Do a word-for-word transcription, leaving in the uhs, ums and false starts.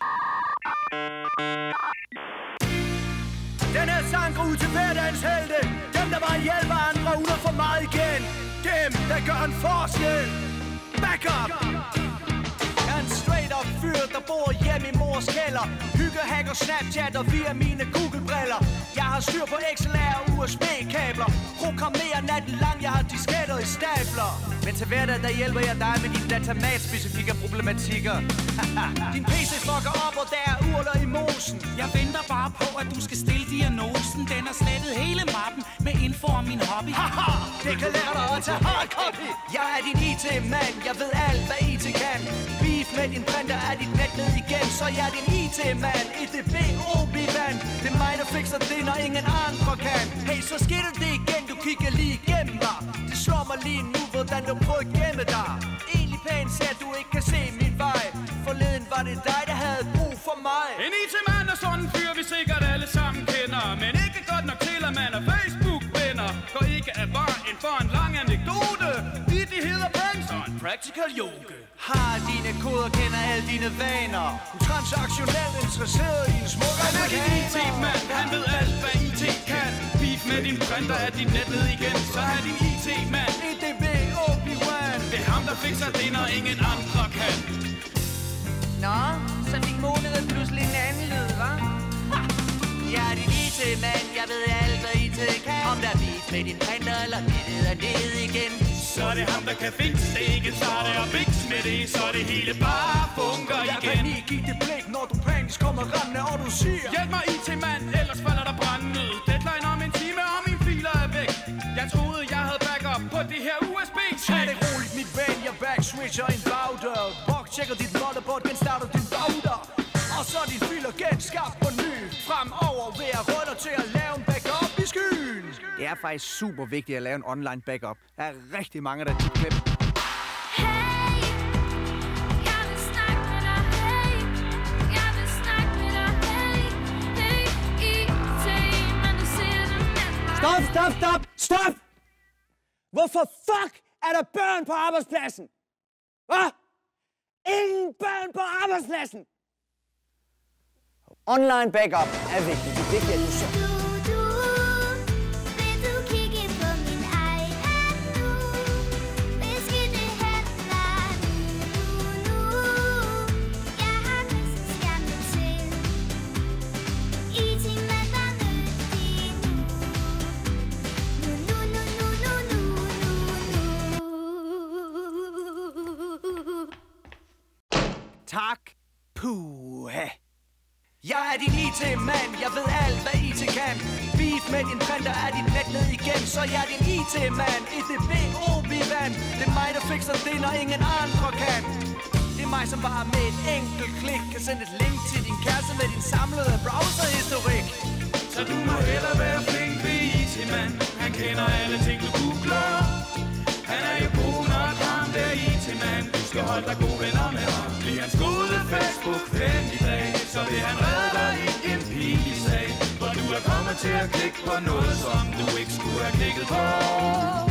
Den her sang går ud til hverdagens helte. Dem, der bare hjælper andre uden for meget igen. Dem, der gør en forskel. Back up! Jeg er en straight-up fyr, der bor hjemme i mors kælder. Hygge, hacker, Snapchat og via mine Google-briller. Jeg har styr på X L R og U S B-kabler. Programmerer natten lang, jeg har disketter i stabler. Men til hverdag, der hjælper jeg dig med dine datamat-specifikke problematikker. Din P C fucker op, og der er urler i mosen. Jeg venter bare på, at du skal stille diagnosen. Den har slettet hele mappen med info om min hobby. Haha, det kan lære dig at tage hardcopy. Jeg er din I T-mand, jeg ved alt, hvad I T kan. Beef med din printer er dit net ned igen. Så jeg er din I T-mand, Edb Obi Wan. Det er mig, der fikser det, når ingen andre kan. Hey, så sker det det igen, du kigger lige igennem mig. Det slår mig lige nu, hvordan du prøver at gemme dig. Egentlig pænt ser, at du ikke kan se min vej. Forleden var det dig, der havde brug for mig. En I T-mand er sådan en fyr, vi sikkert alle sammen kender. Men ikke godt nok til, at man er Facebook-venner. Går ikke af vejen for en lang anekdote. Vittigheder, penge og en practical yoga. Har dine koder, kender alle dine vaner. Du er transaktionelt interesseret i en smuk Han er din I T-mand, han ved alt, hvad I T kan. Beef med din printer er dit net ned igen. Så er din I T-mand Edb Obi Wan. Det er ham, der fikser det, når ingen andre kan. Nå, så fik måneden pludselig en anden lyd, hva'? Jeg er din I T-mand, jeg ved alt, hvad I T kan. Om der er beef med din printer, eller det er ned igen. Så er det ham, der kan fikse det, ikke tager det og biks med det. Så det hele bare funker igen. Jeg kan lige give det blik, når du panisk kommer rammende, og du siger: hjælp mig I T-mand, ellers falder der brand ned. Deadline om en time, og mine filer er væk. Jeg troede, jeg havde backup på det her U S B-stik. Tag det roligt, mit ven, jeg backswitcher en bagdør. Bok tjekker dit motherboard, genstarter din router. Og så dit filer genskabt på ny. Fremover vil jeg rundt til at lave en backup i skyen. Det er faktisk super vigtigt at lave en online backup. Der er rigtig mange, der kan klippe. Stop, stop, stop, stop! Hvorfor fuck er der børn på arbejdspladsen? Hvad? Ingen børn på arbejdspladsen! Online backup er vigtigt. Det er vigtigt, at du så... Tak. Puha. Jeg er din I T-mand, jeg ved alt, hvad I T kan. Beef med din printer er dit net ned igen. Så jeg er din I T-mand, Edb Obi Wan. Det er mig, der fikser det, når ingen andre kan. Det er mig, som bare med et enkelt klik kan sende et link til din kæreste med din samlede browserhistorik. Så du må hellere være flink ved I T-mand. Han kender alle ting, du googler. Han er jo god nok, ham der I T-mand. Du skal holde dig gode venner med ham. Bliv hans gode Facebook-ven i dag. Så vil han redde dig i en pinlig sag. For du er kommet til at klikke på noget, som du ikke skulle have klikket på.